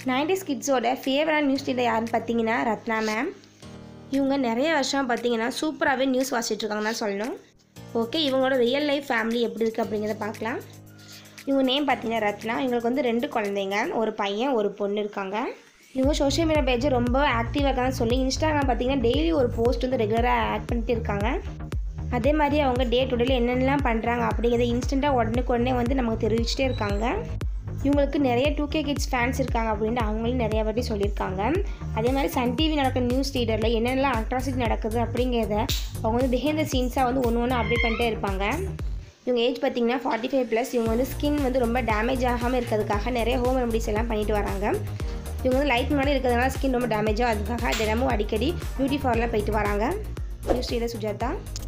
90s கிட்ஸோட favourite news reader யாருன்னு பார்த்தீங்கன்னா Ratna ma'am. இவங்க நிறைய வருஷம் பார்த்தீங்கன்னா சூப்பராகவே நியூஸ் வாசிச்சுட்ருக்காங்கன்னு தான் சொல்லணும். ஓகே, இவங்களோட ரியல் லைஃப் ஃபேமிலி எப்படி இருக்குது அப்படிங்கிறத பார்க்கலாம். இவங்க நேம் பார்த்தீங்கன்னா ரத்னா. இவங்களுக்கு வந்து 2 குழந்தைங்க, ஒரு பையன் ஒரு பொண்ணு இருக்காங்க. இவங்க சோஷியல் மீடியா பேஜை ரொம்ப ஆக்டிவாக இருக்காங்கன்னு சொல்லி இன்ஸ்டாகிராம் பார்த்தீங்கன்னா டெய்லி ஒரு போஸ்ட் வந்து ரெகுலராக ஆட் பண்ணிட்டு இருக்காங்க. அதே மாதிரி அவங்க டே டு டேல என்னென்னலாம் பண்ணுறாங்க அப்படிங்கிறத இன்ஸ்டண்ட்டாக உடனே வந்து நமக்கு தெரிவிச்சிட்டே இருக்காங்க. இவங்களுக்கு நிறைய 2K கிட்ஸ் ஃபேன்ஸ் இருக்காங்க அப்படின்ட்டு அவங்களும் நிறைய வாட்டி சொல்லியிருக்காங்க. அதே மாதிரி சன் டிவி நடக்கிற நியூஸ் ரீடரில் என்னென்னலாம் அட்ராசிட்டி நடக்குது அப்படிங்கிறத அவங்க வந்து பிஹைண்ட் த சீன்ஸாக வந்து ஒன்று அப்டேட் பண்ணிட்டே இருப்பாங்க. இவங்க ஏஜ் பார்த்திங்கன்னா 45+. இவங்க வந்து ஸ்கின் வந்து ரொம்ப டேமேஜ் ஆகாமல் இருக்கிறதுக்காக நிறைய ஹோம் ரெமடிஸ் எல்லாம் பண்ணிட்டு வராங்க. இவங்க வந்து லைட் முன்னாடி இருக்கிறதுனால ஸ்கின் ரொம்ப டேமேஜாக அதுக்காக தினமும் அடிக்கடி பியூட்டி பார்லர் போயிட்டு வராங்க. News reader Sujatha.